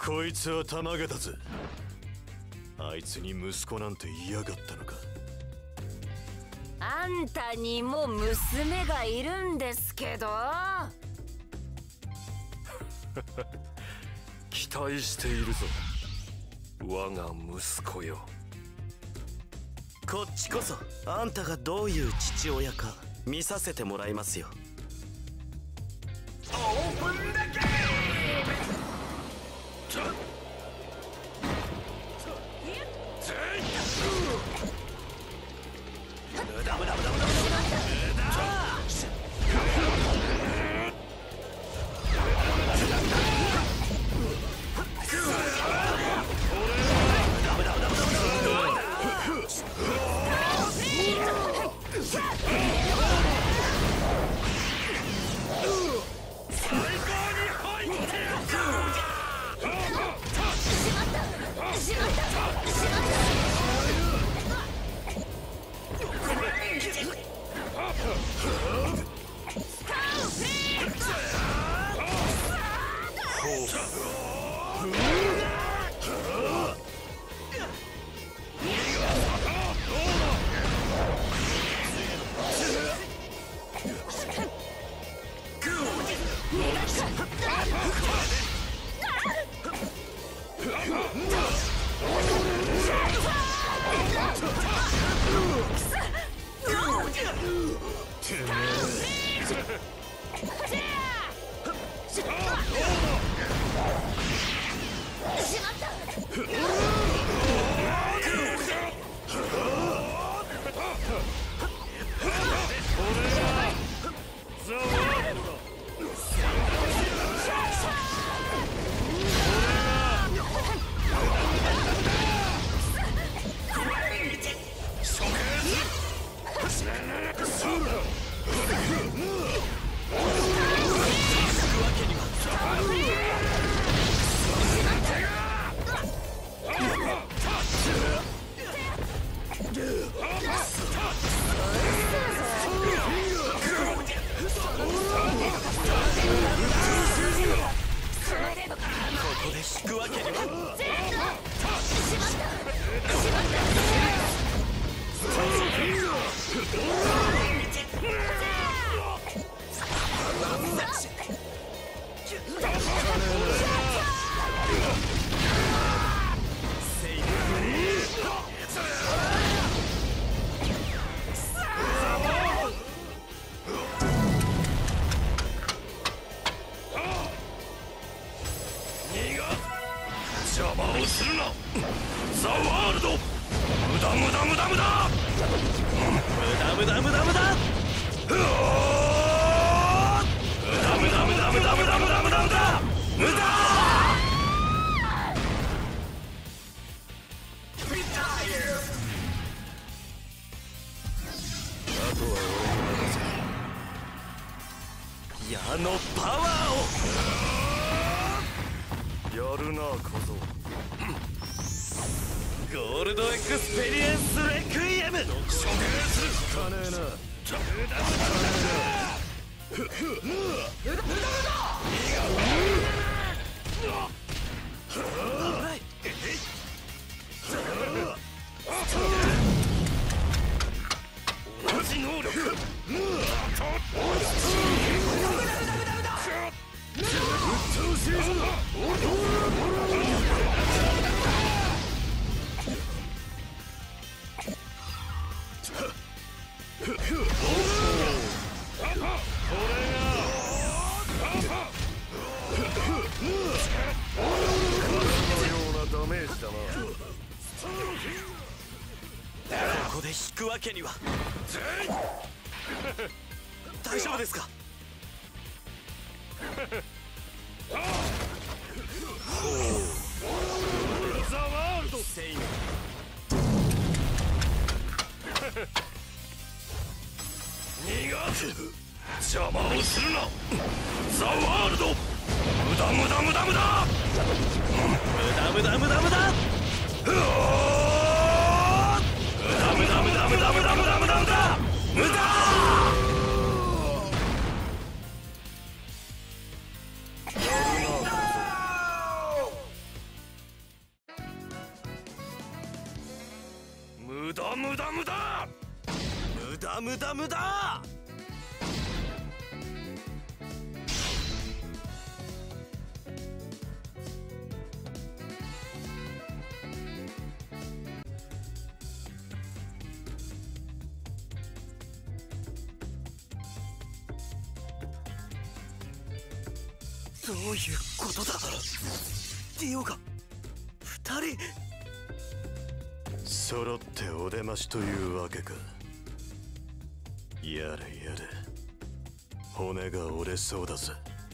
こいつはたまげたぜ。あいつに息子なんて嫌がったのか。 あんたにも娘がいるんですけど。 期待しているぞ、我が息子よ。 こっちこそあんたがどういう父親か見させてもらいますよ。 オープンだけ矢のパワーをやるな小僧。 ゴールドエクスペリエンスレクイエム。 効かねえな。 同じ能力。 ここで引くわけには。大丈夫ですか。 ザワールドセイム。 逃がせ。邪魔をするな。ザワールド。無駄無駄無駄無駄。 無駄無駄無駄無駄。 無駄無駄無駄無駄無駄無駄無駄無駄無駄。 無駄。 無駄無駄無駄。どういうことだ。ディオが2人揃ってお出ましというわけか。やれやれ、骨が折れそうだぜ。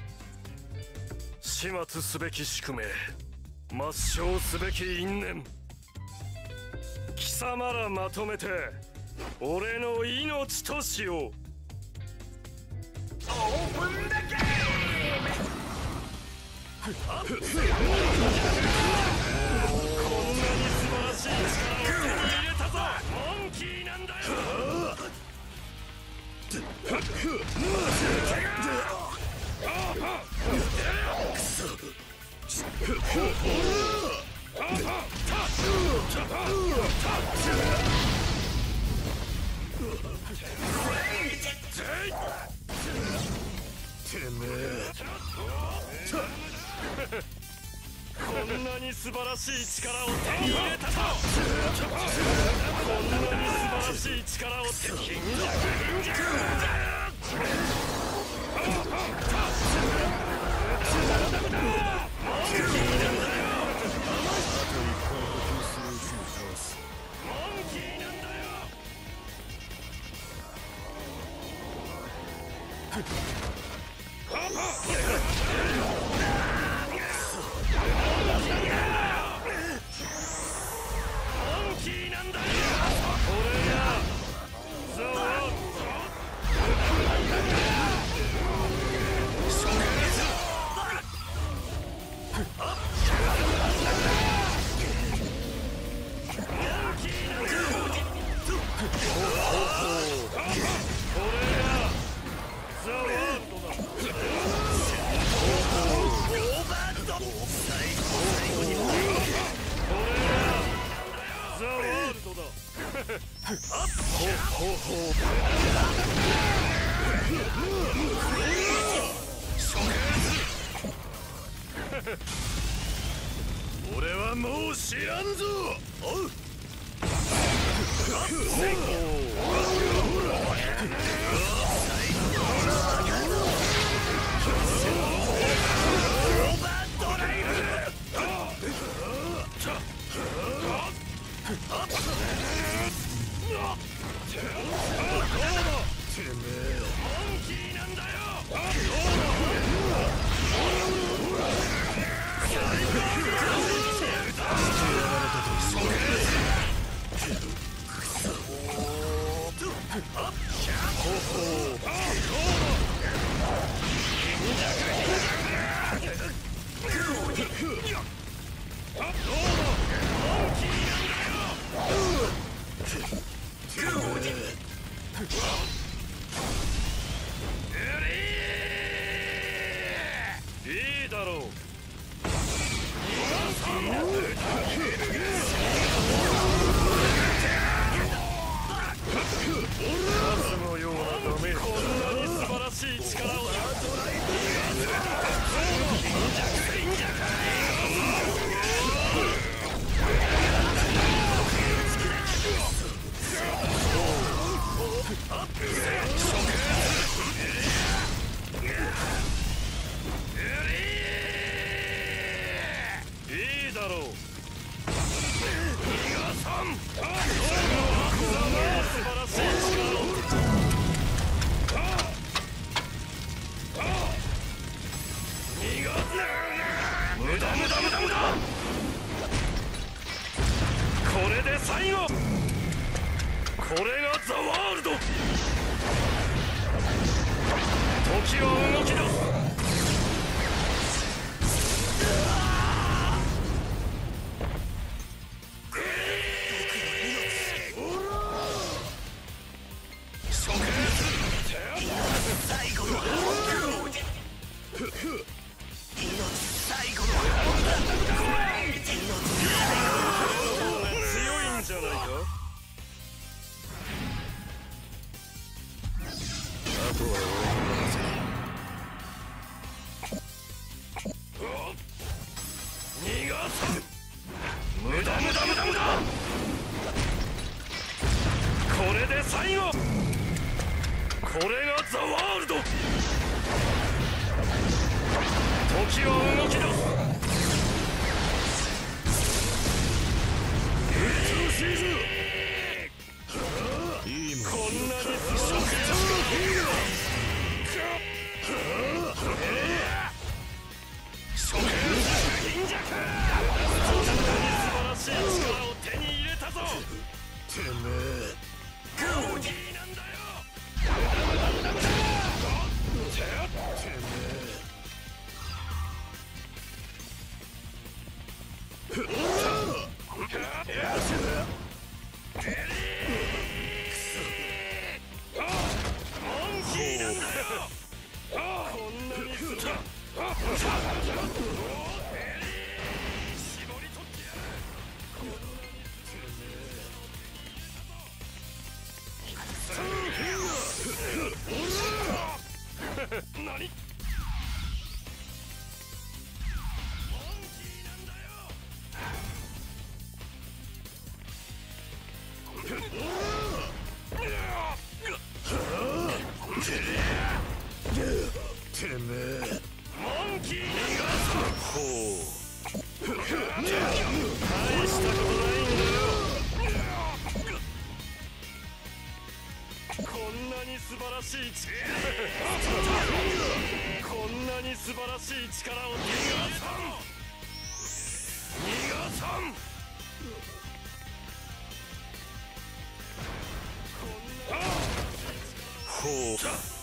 始末すべき宿命、抹消すべき因縁。貴様らまとめて俺の命としよう。 オープンだけ。 こんなに素晴らしい力を手に入れたぞ。モンキーなんだよ。こんなに素晴らしい力を手に入れたぞ。こんなに素晴らしい力を手に入れた。 俺はもう知らんぞ。おう。いいだろう。ガスのようなダメージ。こんなに素晴らしい力を。いいだろう。逃がさん。素晴らしい力を。逃がすな。無駄無駄無駄無駄。これで最後。これがザワールド。時は動き出す。強いんじゃないか。 とは俺に任せろ。 逃がさん。無駄無駄無駄無駄。これで最後。これがザ・ワールド。時は動き出す。宇宙シーズン。 いいもん。 こんなに素晴らしい。処刑貧弱。こんなに素晴らしい力を手に入れたぞ。 てめえゴーディーなんだよ。何？ てめえモンキーがほう大したことないんだよ。こんなに素晴らしい力こんなに素晴らしい力を逃がさん。 ほう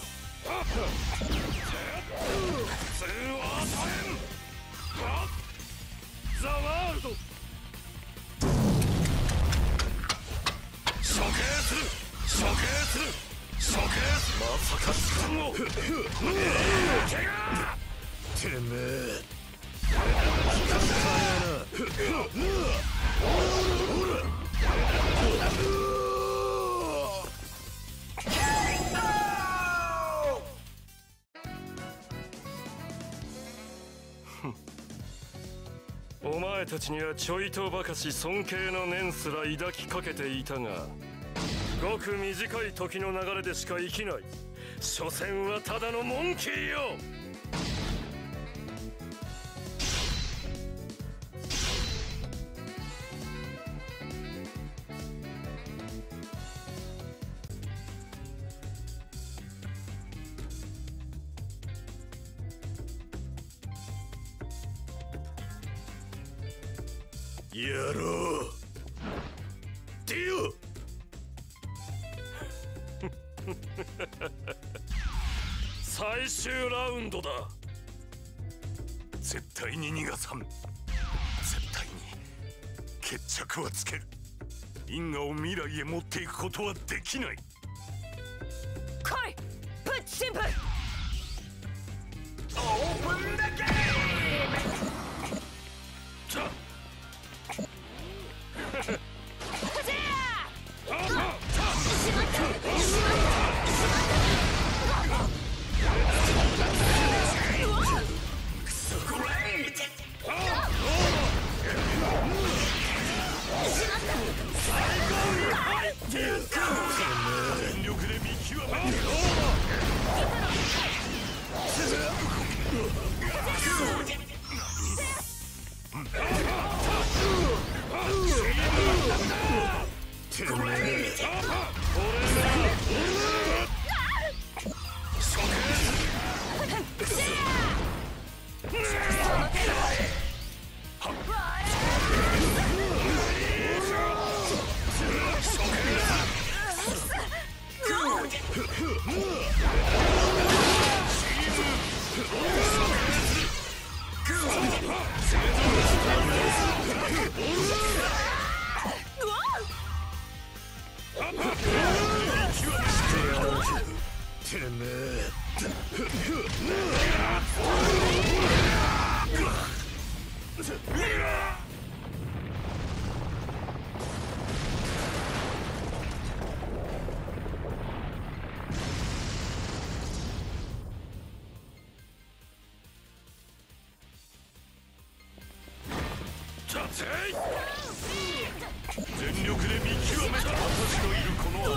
通話されん。ザ・ワールド。処刑する処刑する処刑する。まさか時間を怪我。 てめえお前たちにはちょいとばかし尊敬の念すら抱きかけていたが、ごく短い時の流れでしか生きない。所詮はただのモンキーよ。 やろうディオ。 最終ラウンドだ。 絶対に逃がさん。絶対に決着はつける。因果を未来へ持っていくことはできない。 来いプッチシンプル。 オープンだけ。 全力で見極めて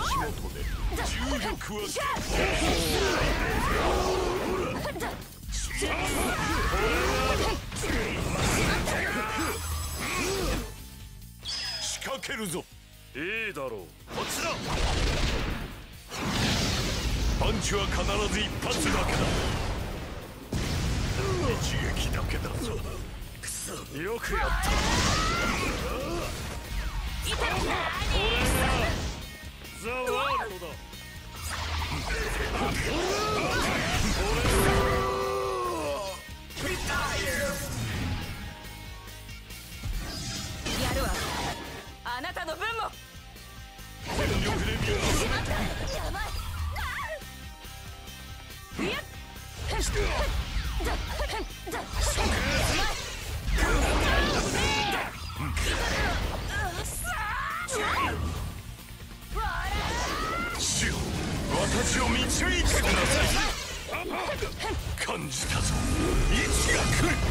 足元で重力は仕掛けるぞ。 いいだろう、こっちだ。 パンチは必ず一発だけだ。一撃だけだぞ。 くそ、よくやった。これがザ・ワールドだ。 やるわ、あなたの分も。 全力で見よしまった、やばい。いやっ主よ、私を導いてください。感じたぞ、位置が来る。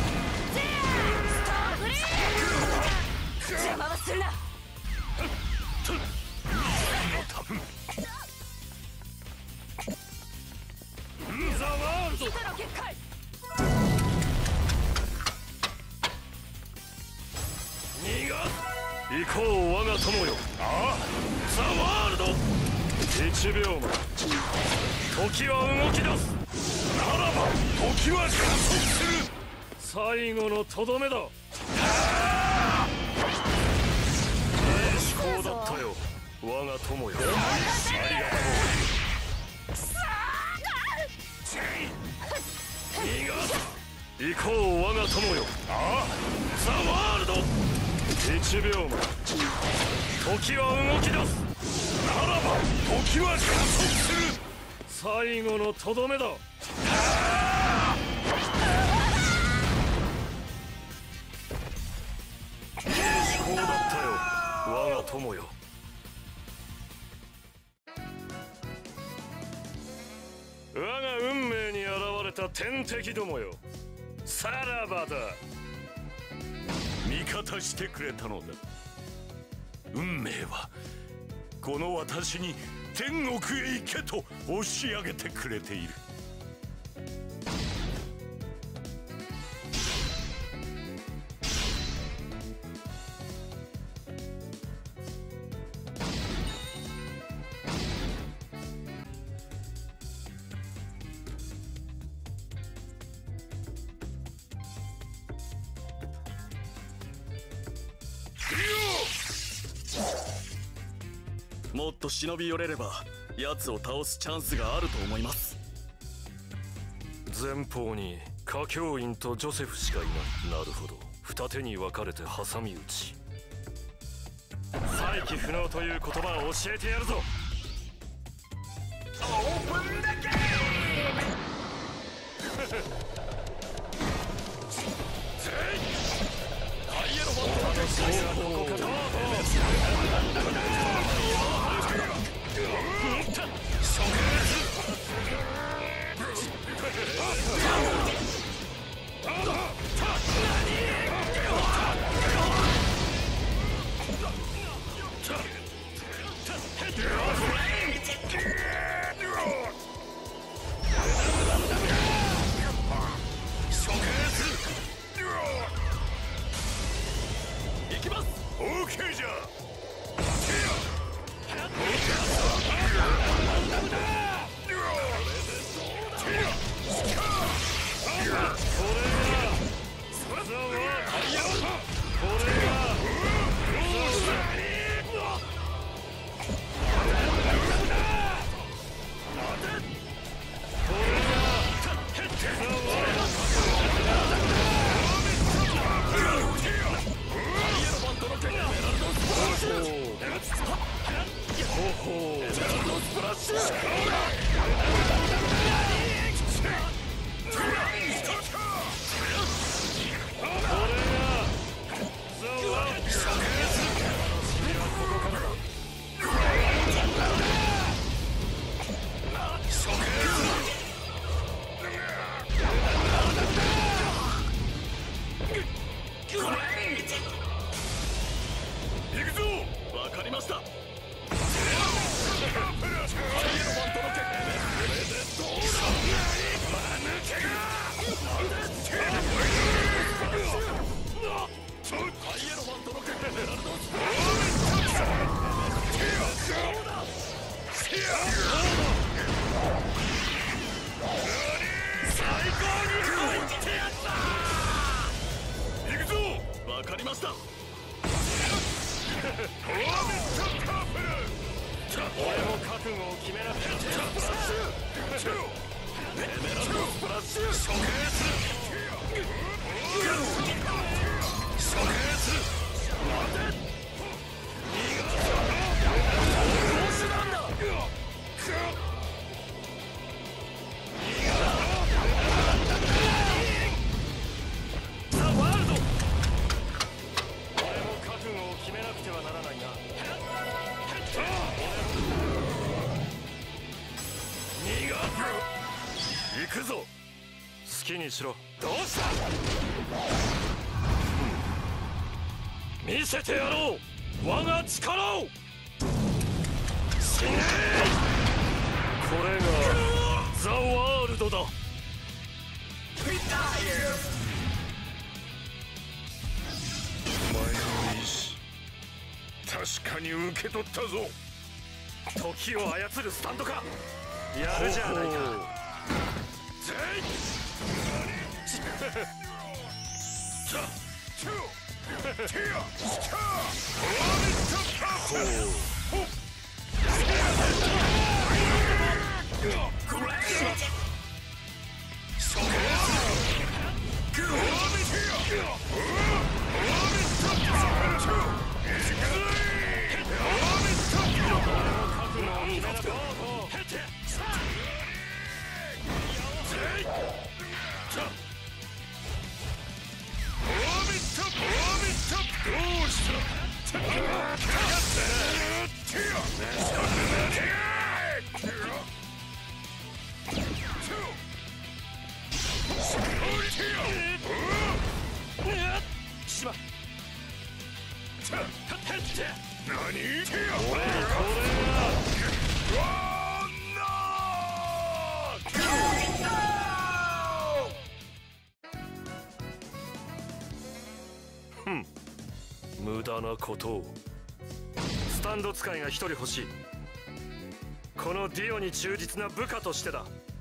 邪魔はするな。 ザ・ワールド。 kitaの結界。 逃が行こう我が友よ。ああ、ザ・ワールド。1秒前、時は動き出す。 ならば時は加速する。 最後のとどめだ。いい思考だったよ我が友よ。ありがとう。逃がす。行こう我が友よ。ああ、ザ・ワールド。1秒前、時は動き出す。 ならば時は加速する。 最後のとどめだ。いい思考だったよ我が友よ。我が運命に現れた天敵どもよ、さらばだ。 味方してくれたのだ。運命はこの私に天国へ行けと押し上げてくれている。 もっと忍び寄れれば奴を倒すチャンスがあると思います。 前方に歌教員とジョセフしかいない。なるほど、二手に分かれて挟み撃ち。再起不能という言葉を教えてやるぞ。 オープンだけ。 わかりました。 最高に入ってやった。行くぞ。 わかりました。 俺も覚悟を決めなくちゃ。 エメラルドスプラッシュ。処刑する。処刑する。待て。どうしなんだ。ザ・ワールド。 俺も覚悟を決めなくてはならないな。行くぞ。好きにしろ。 どうした。 見せてやろう我が力を。死ね。これがザ・ワールドだ。 お前の意志、確かに受け取ったぞ。 時を操るスタンドか。やるじゃないか。無駄なことを。スタンド使いが一人欲しい。このディオに忠実な部下としてだ。